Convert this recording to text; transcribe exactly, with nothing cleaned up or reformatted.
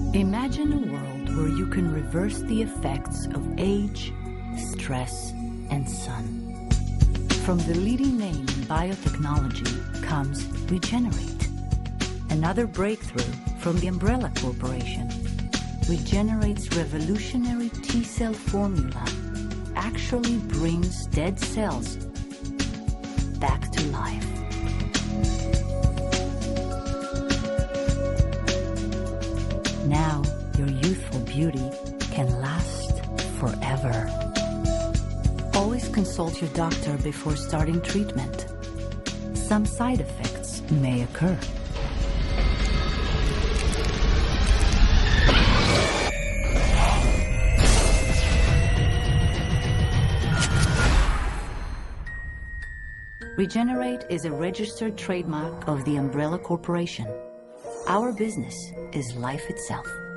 Imagine a world where you can reverse the effects of age, stress, and sun. From the leading name in biotechnology comes Regenerate. Another breakthrough from the Umbrella Corporation. Regenerate's revolutionary T-cell formula actually brings dead cells back to life. Now, your youthful beauty can last forever. Always consult your doctor before starting treatment. Some side effects may occur. Regenerate is a registered trademark of the Umbrella Corporation. Our business is life itself.